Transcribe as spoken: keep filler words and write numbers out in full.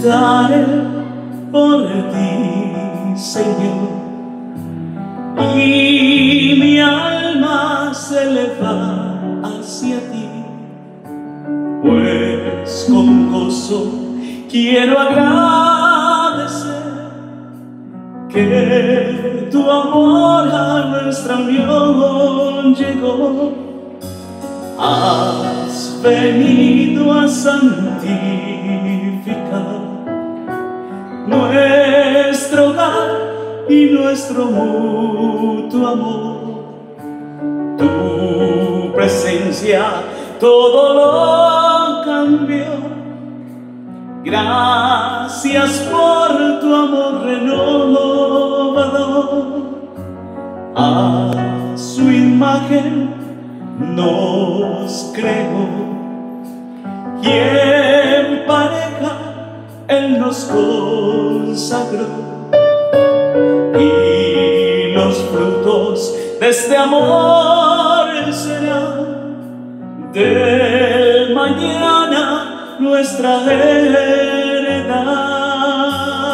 daré por ti, Señor, y mi alma se eleva hacia ti, pues con gozo quiero agradecer que tu amor a nuestra unión llegó. Has venido a santificar nuestro hogar y nuestro mutuo amor. Tu presencia todo lo cambió. Gracias por tu amor renovador. A su imagen nos creó y en pareja Él nos consagró, y los frutos de este amor serán del mañana nuestra heredad.